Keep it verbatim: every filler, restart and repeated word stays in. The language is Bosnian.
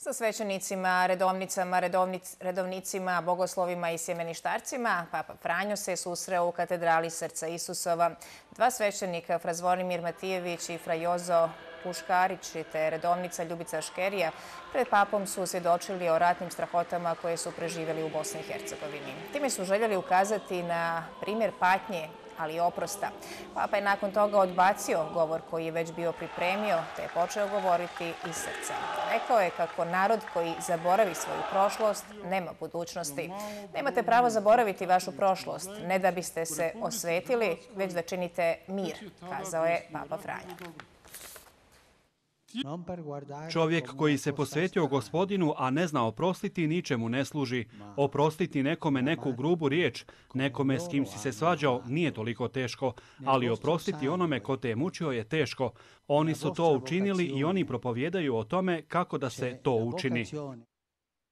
Sa svećenicima, redovnicama, redovnic, redovnicima, bogoslovima i sjemeništarcima, Papa Franjo se susreo u katedrali Srca Isusova. Dva svećenika, fra Zvonimir Matijević i fra Jozo Puškarić te redovnica Ljubica Škerija, pred papom su svjedočili o ratnim strahotama koje su preživjeli u Bosni i Hercegovini. Time su željeli ukazati na primjer patnje, ali i oprosta. Papa je nakon toga odbacio govor koji je već bio pripremio, te je počeo govoriti iz srca. Rekao je kako narod koji zaboravi svoju prošlost nema budućnosti. Nemate pravo zaboraviti vašu prošlost, ne da biste se osvetili, već da činite mir, kazao je Papa Franjo. Čovjek koji se posvetio Gospodinu, a ne zna oprostiti, ničemu ne služi. Oprostiti nekome neku grubu riječ, nekome s kim si se svađao, nije toliko teško, ali oprostiti onome ko te je mučio je teško. Oni su to učinili i oni propovijedaju o tome kako da se to učini.